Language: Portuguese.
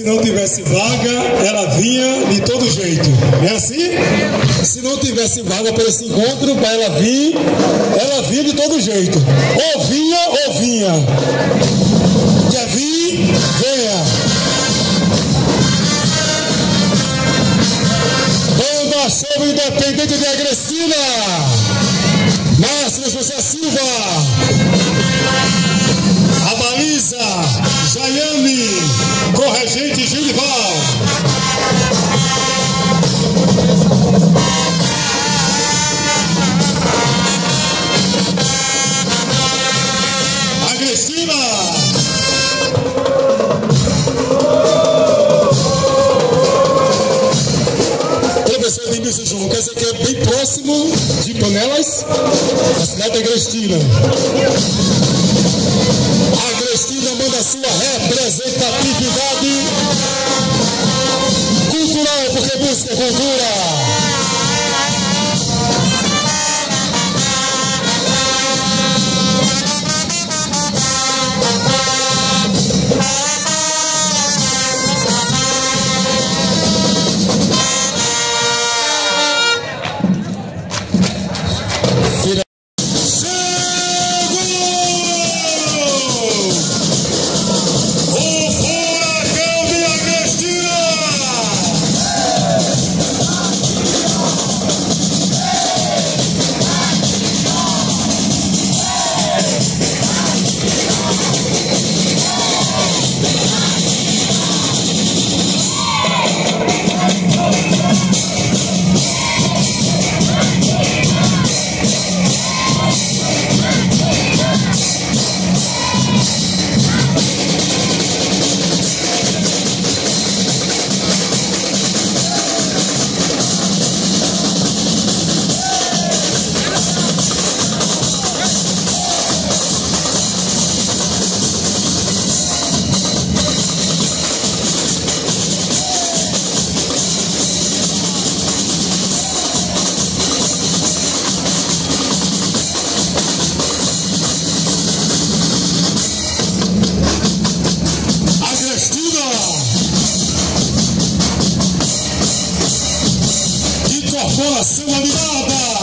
não tivesse vaga, ela vinha de todo jeito. É assim? Se não tivesse vaga para esse encontro, para ela vinha de todo jeito. Ou vinha. Quer vir? Venha. Banda Show Independente de Agrestina. Márcio José Silva. A baliza, Jaiane, corregente Gilival. Agrestina. Professor Edmilson João, quer dizer que é bem próximo de Panelas, a cidade de Agrestina. Agrestina manda sua representatividade cultural, porque busca cultura. Corporação Animada.